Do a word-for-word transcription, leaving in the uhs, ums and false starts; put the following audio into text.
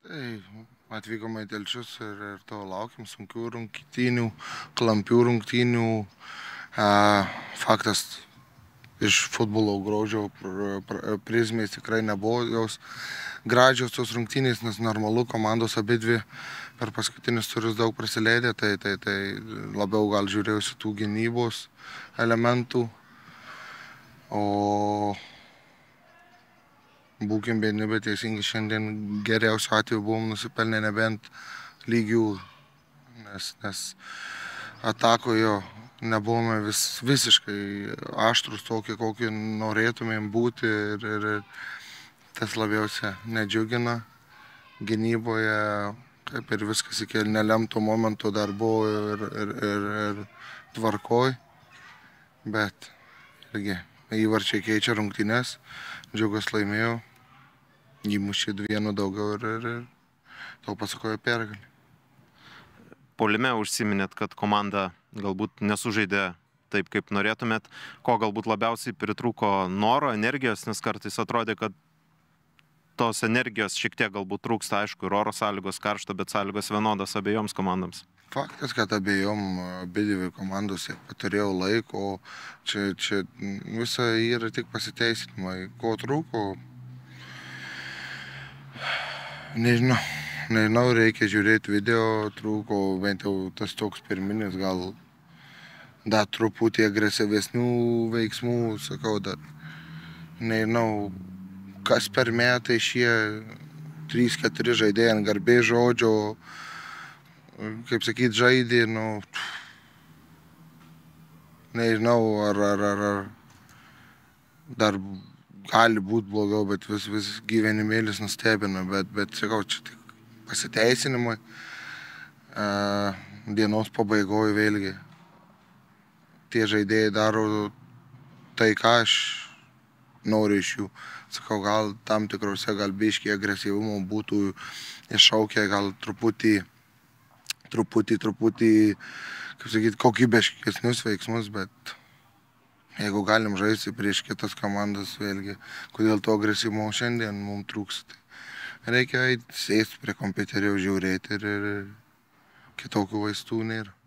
Tai atvykome į Telšius ir, ir to laukiam sunkių rungtynių, klampių rungtynių. A, faktas, iš futbolo grožio pr, pr, prizmės tikrai nebuvo jos gražios tos rungtynės, nes normalu, komandos abidvi per paskutinius turus daug prasileidė, tai, tai, tai labiau gal žiūrėjusi tų gynybos elementų. O būkim vieni, bet teisingai šiandien geriausiu atveju buvom nusipelnę nebent lygių, nes, nes atakojo nebuvome vis, visiškai aštrus tokie, kokį norėtumėm būti ir, ir, ir tas labiausia nedžiugina. Gynyboje, kaip ir viskas iki nelemto momento dar buvo ir, ir, ir, ir tvarkoj, bet irgi įvarčiai keičia rungtynes, Džiugas laimėjo, įmušė vienu daugiau ir, ir, ir to pasakojo pergalį. Puolime užsiminėt, kad komanda galbūt nesužaidė taip, kaip norėtumėt, ko galbūt labiausiai pritrūko noro, energijos, nes kartais atrodė, kad tos energijos šiek tiek galbūt trūksta, aišku, ir oro sąlygos karšta, bet sąlygos vienodos abiejoms komandoms. Faktas, kad abiejom abidvi komandos turėjo laiko, čia, čia visa yra tik pasiteisinimai. Ko trūko? Nežinau, nežinau, reikia žiūrėti video, trūko bent jau tas toks pirminis, gal dar truputį agresyvesnių veiksmų, sakau, dar nežinau, kas per metai šie trys keturi žaidėjai ant garbės žodžio, kaip sakyt, žaidė, nu, nežinau, ar, ar, ar, ar dar gali būti blogiau, bet vis, vis gyvenimėlis nustebina, bet, bet sakau, čia tik pasiteisinimai. Uh, dienos pabaigoje vėlgi tie žaidėjai daro tai, ką aš noriu iš jų. Sakau, gal tam tikrose gal biškį agresyvumo būtų iššaukę gal truputį truputį, truputį, kaip sakyti, kokybiškesnius veiksmus, bet jeigu galim žaisti prieš kitas komandas, vėlgi, kodėl to agresyvumo šiandien mums trūksta. Reikia sėsti prie kompiuterio, žiūrėti ir, ir kitokių vaistų nėra.